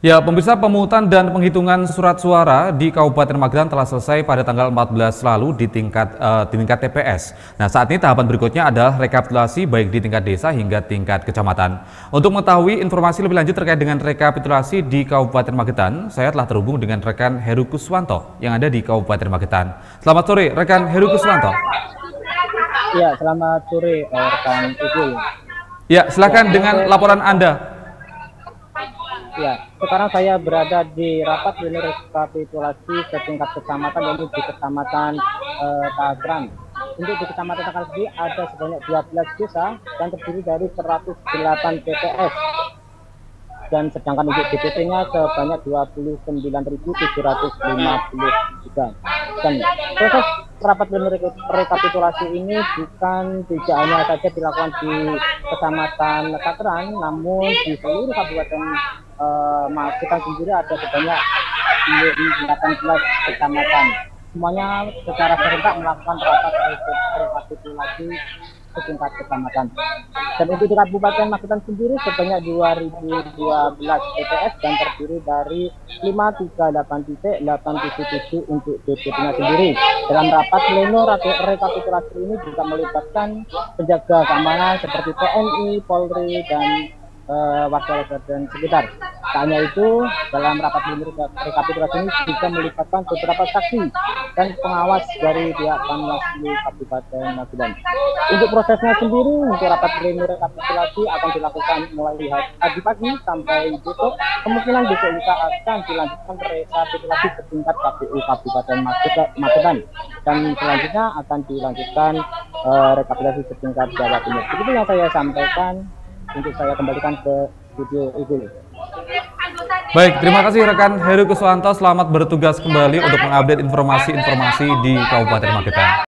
Ya, pemirsa, pemungutan dan penghitungan surat suara di Kabupaten Magetan telah selesai pada tanggal 14 lalu di tingkat TPS. Nah, saat ini tahapan berikutnya adalah rekapitulasi baik di tingkat desa hingga tingkat kecamatan. Untuk mengetahui informasi lebih lanjut terkait dengan rekapitulasi di Kabupaten Magetan, saya telah terhubung dengan rekan Heru Kuswanto yang ada di Kabupaten Magetan. Selamat sore, rekan Heru Kuswanto. Ya, selamat sore, rekan Ibu. Ya, silakan dengan laporan Anda. Ya, sekarang saya berada di rapat pleno rekapitulasi setingkat kecamatan, yaitu di Kecamatan Takran. Untuk di Kecamatan Takran sendiri ada sebanyak 12 desa dan terdiri dari 108 TPS. Dan sedangkan untuk DPT-nya sebanyak 29.753. Dan proses rapat pleno rekapitulasi ini tidak hanya saja dilakukan di Kecamatan Takran, namun di seluruh Kabupaten Magetan sendiri ada sebanyak 18 kecamatan. Semuanya secara serentak melakukan rapat rekapitulasi setingkat kecamatan. Dan untuk di Kabupaten Magetan sendiri sebanyak 2012 TPS dan terdiri dari 538.877 untuk DPT-nya sendiri. Dalam rapat pleno rekapitulasi ini juga melibatkan penjaga keamanan seperti TNI, Polri, dan warga dan sekitar. Tak hanya itu, dalam rapat pleno rekapitulasi ini juga melibatkan beberapa saksi dan pengawas dari pihak Panwaslu Kabupaten Magetan. Untuk prosesnya sendiri, untuk rapat pleno rekapitulasi akan dilakukan mulai pagi pagi sampai besok. Kemungkinan besok juga akan dilanjutkan rekapitulasi setingkat KPU Kabupaten Magetan, dan selanjutnya akan dilanjutkan rekapitulasi setingkat Jawa Timur. Begitu yang saya sampaikan. Untuk saya kembalikan ke studio Ibu. Baik, terima kasih rekan Heru Kuswanto. Selamat bertugas kembali untuk mengupdate informasi-informasi di Kabupaten Magetan.